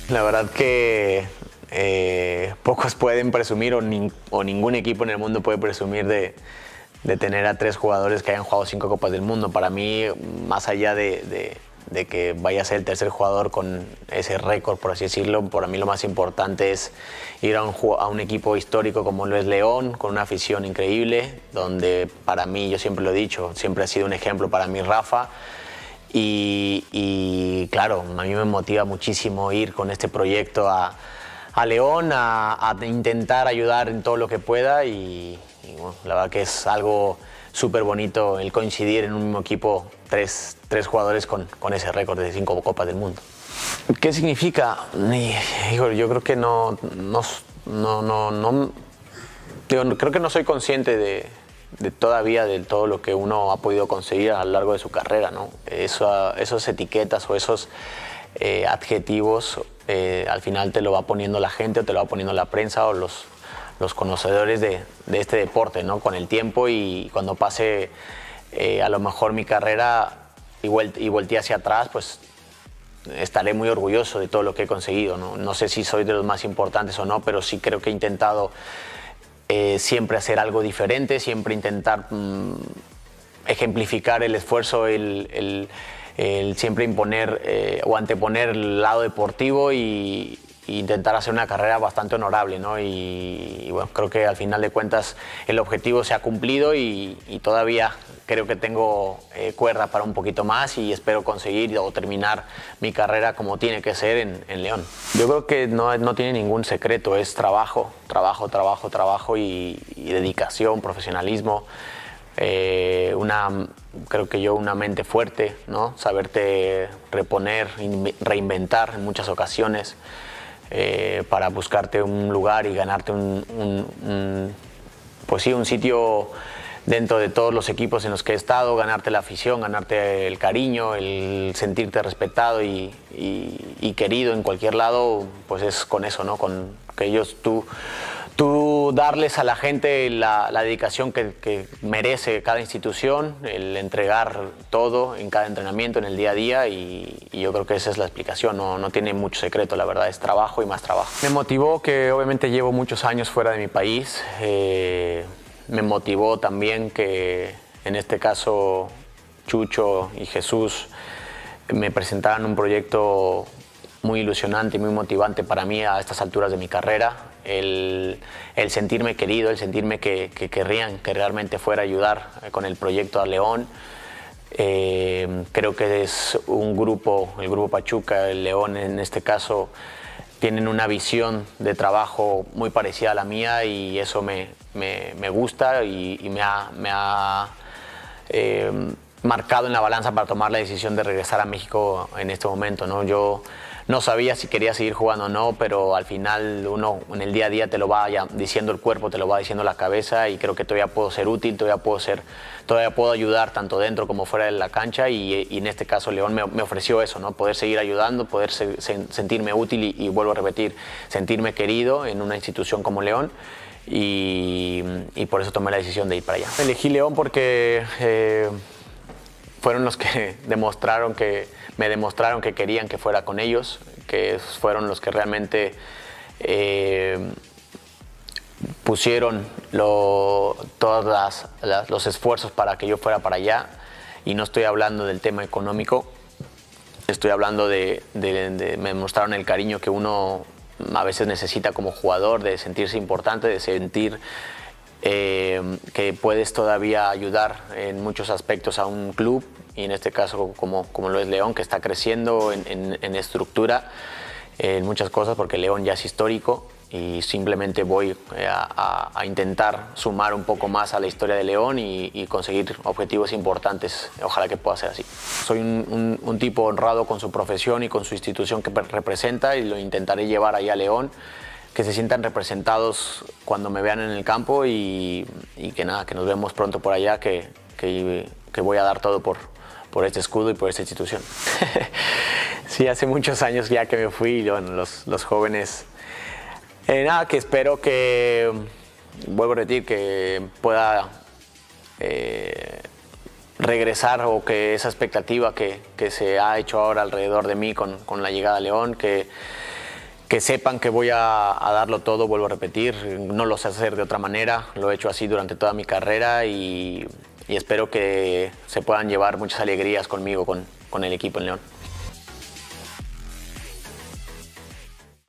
La verdad que pocos pueden presumir o ningún equipo en el mundo puede presumir de tener a 3 jugadores que hayan jugado 5 Copas del Mundo. Para mí, más allá de que vaya a ser el tercer jugador con ese récord, por así decirlo, para mí lo más importante es ir a un equipo histórico como lo es León, con una afición increíble, donde para mí, yo siempre lo he dicho, siempre ha sido un ejemplo para mí Rafa. Y claro, a mí me motiva muchísimo ir con este proyecto a León, a intentar ayudar en todo lo que pueda y bueno, la verdad que es algo súper bonito el coincidir en un mismo equipo, tres jugadores con ese récord de 5 Copas del Mundo. ¿Qué significa? Hijo, yo creo que creo que no soy consciente todavía de todo lo que uno ha podido conseguir a lo largo de su carrera, ¿no? Esos etiquetas o esos adjetivos al final te lo va poniendo la gente o te lo va poniendo la prensa o los conocedores de este deporte, ¿no? Con el tiempo y cuando pase a lo mejor mi carrera y voltee hacia atrás, pues estaré muy orgulloso de todo lo que he conseguido, ¿no? No sé si soy de los más importantes o no, pero sí creo que he intentado siempre hacer algo diferente, siempre intentar ejemplificar el esfuerzo, el siempre imponer o anteponer el lado deportivo y intentar hacer una carrera bastante honorable, ¿no? Y bueno, creo que al final de cuentas el objetivo se ha cumplido y todavía creo que tengo cuerda para un poquito más y espero conseguir o terminar mi carrera como tiene que ser en León. Yo creo que no tiene ningún secreto, es trabajo y dedicación, profesionalismo. Creo que una mente fuerte, ¿no? Saberte reponer, reinventar en muchas ocasiones para buscarte un lugar y ganarte pues sí, un sitio dentro de todos los equipos en los que he estado, ganarte la afición, ganarte el cariño, el sentirte respetado y querido en cualquier lado, pues es con eso, ¿no? Con que tú darles a la gente la dedicación que merece cada institución, el entregar todo en cada entrenamiento, en el día a día y yo creo que esa es la explicación, no tiene mucho secreto, la verdad, es trabajo y más trabajo. Me motivó que obviamente llevo muchos años fuera de mi país, me motivó también que en este caso Chucho y Jesús me presentaran un proyecto muy ilusionante y muy motivante para mí a estas alturas de mi carrera, el sentirme querido, el sentirme que querrían que realmente fuera a ayudar con el proyecto a León. Creo que es un grupo, el Grupo Pachuca, el León en este caso, tienen una visión de trabajo muy parecida a la mía y eso me gusta y me ha marcado en la balanza para tomar la decisión de regresar a México en este momento, ¿no? Yo no sabía si quería seguir jugando o no, pero al final uno en el día a día te lo va diciendo el cuerpo, te lo va diciendo la cabeza y creo que todavía puedo ser útil, todavía puedo ayudar tanto dentro como fuera de la cancha y en este caso León me ofreció eso, ¿no? Poder seguir ayudando, poder sentirme útil y vuelvo a repetir, sentirme querido en una institución como León y por eso tomé la decisión de ir para allá. Elegí León porque fueron los que me demostraron que querían que fuera con ellos, que fueron los que realmente pusieron todos los esfuerzos para que yo fuera para allá. Y no estoy hablando del tema económico, estoy hablando me mostraron el cariño que uno a veces necesita como jugador, de sentirse importante, de sentir que puedes todavía ayudar en muchos aspectos a un club y en este caso como lo es León, que está creciendo en estructura, en muchas cosas, porque León ya es histórico y simplemente voy a intentar sumar un poco más a la historia de León y conseguir objetivos importantes. Ojalá que pueda ser así. Soy un tipo honrado con su profesión y con su institución que representa y lo intentaré llevar ahí a León, que se sientan representados cuando me vean en el campo y que nada, que nos vemos pronto por allá, que voy a dar todo por este escudo y por esta institución. Sí, hace muchos años ya que me fui y bueno, los jóvenes, nada, que espero que, vuelvo a repetir, que pueda regresar o que esa expectativa que se ha hecho ahora alrededor de mí con la llegada a León, que que sepan que voy a darlo todo, vuelvo a repetir, no lo sé hacer de otra manera, lo he hecho así durante toda mi carrera y espero que se puedan llevar muchas alegrías conmigo, con el equipo en León.